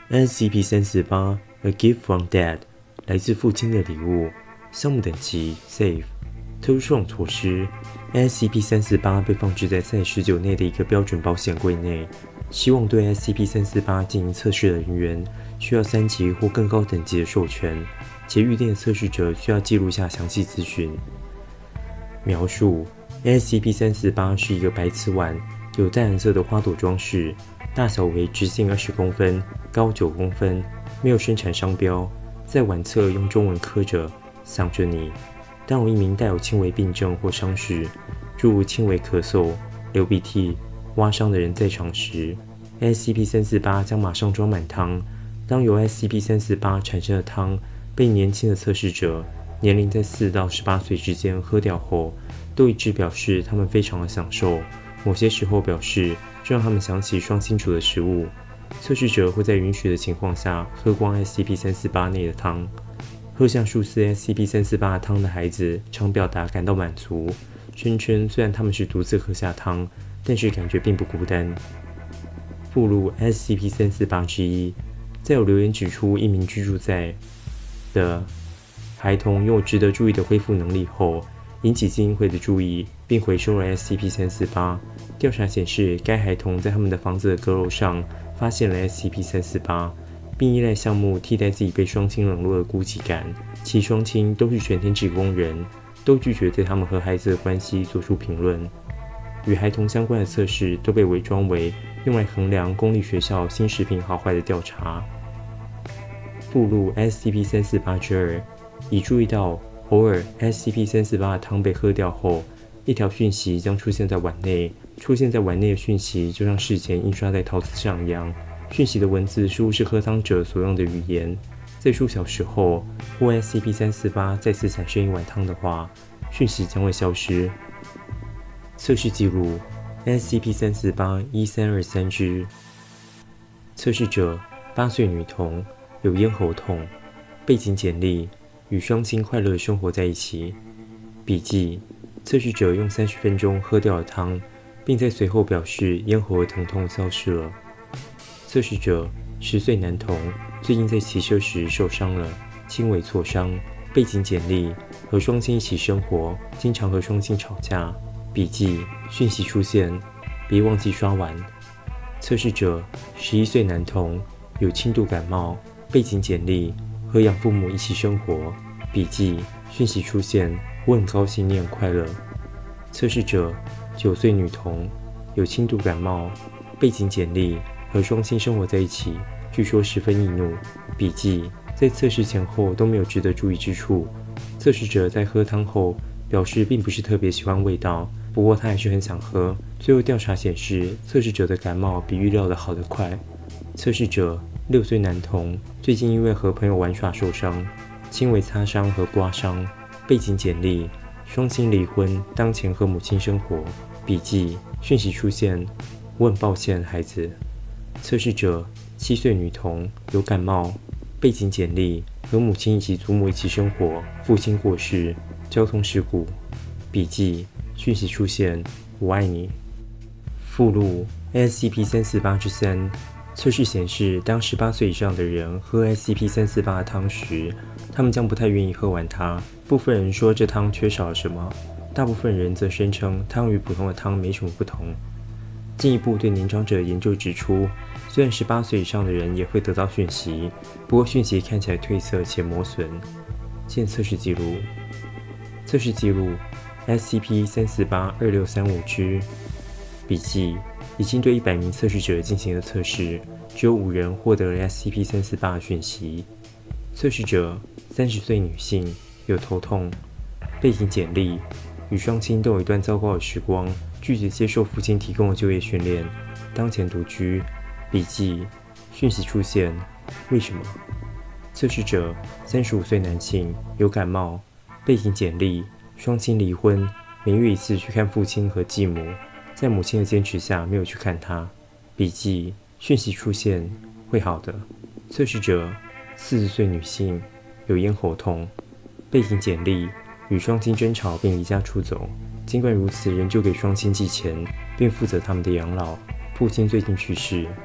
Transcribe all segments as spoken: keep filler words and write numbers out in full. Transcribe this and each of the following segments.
S C P 三四八 A Gift from Dad 来自父亲的礼物。项目等级 Safe。特殊收容措施 ：S C P 三四八被放置在 Site 十九内的一个标准保险柜内。希望对 S C P 三四八进行测试的人员需要三级或更高等级的授权，且预定的测试者需要记录下详细资讯。描述 ：S C P 三四八是一个白瓷碗，有淡蓝色的花朵装饰，大小为直径二十公分，高九公分，没有生产商标，在碗侧用中文刻着“想着你”。当有一名带有轻微病症或伤势，诸如轻微咳嗽、流鼻涕、挖伤的人在场时 ，S C P 三四八将马上装满汤。当由 S C P 三四八产生的汤被年轻的测试者（年龄在四到十八岁之间）喝掉后，都一致表示他们非常的享受。某些时候表示，这让他们想起双亲煮的食物。测试者会在允许的情况下喝光 S C P 三四八内的汤。喝下数次 S C P 三四八的汤的孩子常表达感到满足，声称虽然他们是独自喝下汤，但是感觉并不孤单。附录 S C P 三四八之一，再有留言指出，一名居住在的孩童拥有值得注意的恢复能力后，引起基金会的注意，并回收了 S C P 三四八。调查显示，该孩童在他们的房子的阁楼上发现了 S C P 三四八。并依赖项目替代自己被双亲冷落的孤寂感。其双亲都是全天职工人，都拒绝对他们和孩子的关系做出评论。与孩童相关的测试都被伪装为用来衡量公立学校新食品好坏的调查。附录 S C P 三四八之二，已注意到偶尔 S C P 三四八的汤被喝掉后，一条讯息将出现在碗内。出现在碗内的讯息就像事前印刷在陶瓷上一样。讯息的文字似乎是喝汤者所用的语言。在数小时后，或 S C P 三四八再次产生一碗汤的话，讯息将会消失。测试记录 S C P 三四八一三二三之测试者八岁女童，有咽喉痛。背景简历：与双亲快乐地生活在一起。笔记：测试者用三十分钟喝掉了汤，并在随后表示咽喉的疼痛消失了。测试者十岁男童，最近在骑车时受伤了，轻微挫伤。背景简历：和双亲一起生活，经常和双亲吵架。笔记：讯息出现，别忘记刷碗。测试者十一岁男童，有轻度感冒。背景简历：和养父母一起生活。笔记：讯息出现，我很高兴你很快乐。测试者九岁女童，有轻度感冒。背景简历：和双亲生活在一起，据说十分易怒。笔记：在测试前后都没有值得注意之处。测试者在喝汤后表示并不是特别喜欢味道，不过他还是很想喝。最后调查显示，测试者的感冒比预料的好得快。测试者六岁男童，最近因为和朋友玩耍受伤，轻微擦伤和刮伤。背景简历：双亲离婚，当前和母亲生活。笔记：讯息出现，我很抱歉，孩子。测试者七岁女童，有感冒。背景简历：和母亲以及祖母一起生活，父亲过世。交通事故。笔记：讯息出现，我爱你。附录 S C P 三四八之三，测试显示，当十八岁以上的人喝 S C P 三四八的汤时，他们将不太愿意喝完它。部分人说这汤缺少了什么，大部分人则声称汤与普通的汤没什么不同。进一步对年长者的研究指出，虽然十八岁以上的人也会得到讯息，不过讯息看起来褪色且磨损。见测试记录。测试记录 S C P 三四八二六三五之笔记：已经对一百名测试者进行了测试，只有五人获得了 S C P 三四八的讯息。测试者三十岁女性，有头痛。背景简历：与双亲都有一段糟糕的时光，拒绝接受父亲提供的就业训练，当前独居。笔记：讯息出现，为什么？测试者三十五岁男性，有感冒。背景简历：双亲离婚，每月一次去看父亲和继母，在母亲的坚持下没有去看他。笔记：讯息出现，会好的。测试者四十岁女性，有咽喉痛。背景简历：与双亲争吵并离家出走，尽管如此仍旧给双亲寄钱，并负责他们的养老。父亲最近去世。笔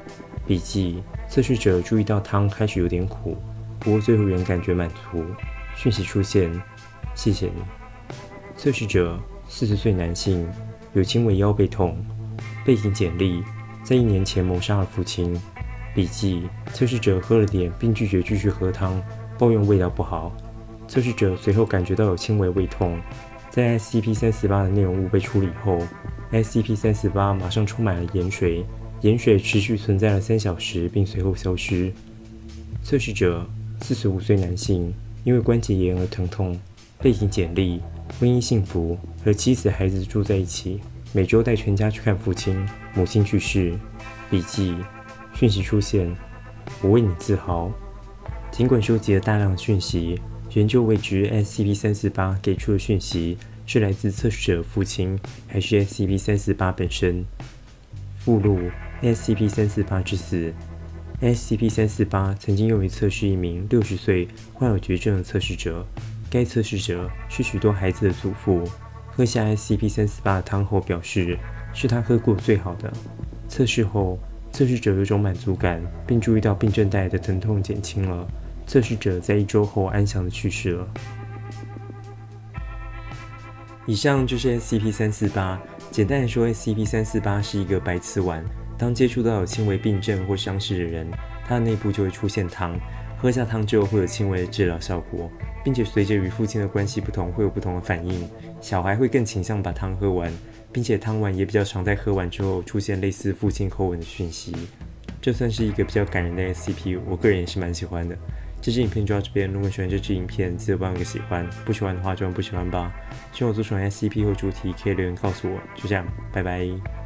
笔记：测试者注意到汤开始有点苦，不过最后仍感觉满足。讯息出现：谢谢你。测试者：四十岁男性，有轻微腰背痛。背景简历：在一年前谋杀了父亲。笔记：测试者喝了点，并拒绝继续喝汤，抱怨味道不好。测试者随后感觉到有轻微胃痛。在 S C P 三十八 的内容物被处理后 ，S C P 三十八 马上充满了盐水，盐水持续存在了三小时，并随后消失。测试者：四十五岁男性，因为关节炎而疼痛。背景简历：婚姻幸福，和妻子孩子住在一起，每周带全家去看父亲，母亲去世。笔记：讯息出现：我为你自豪。尽管收集了大量的讯息，研究未知 S C P 三十八 给出的讯息是来自测试者的父亲，还是 S C P 三十八 本身。附录 S C P 三十八 之死。S C P 三十八 曾经用于测试一名六十岁患有绝症的测试者，该测试者是许多孩子的祖父。喝下 S C P 三十八 的汤后表示是他喝过最好的。测试后，测试者有种满足感，并注意到病症带来的疼痛减轻了。测试者在一周后安详地去世了。以上就是 S C P 三四八。简单来说 ，S C P 三四八 是一个白瓷碗。当接触到有轻微病症或伤势的人，它的内部就会出现汤。喝下汤之后会有轻微的治疗效果，并且随着与父亲的关系不同，会有不同的反应。小孩会更倾向把汤喝完，并且汤碗也比较常在喝完之后出现类似父亲口吻的讯息。这算是一个比较感人的 S C P， 我个人也是蛮喜欢的。这支影片就到这边，如果喜欢这支影片，记得帮我个喜欢，不喜欢的话就按不喜欢吧。希望我做出来 S C P 或主题可以留言告诉我。就这样，拜拜。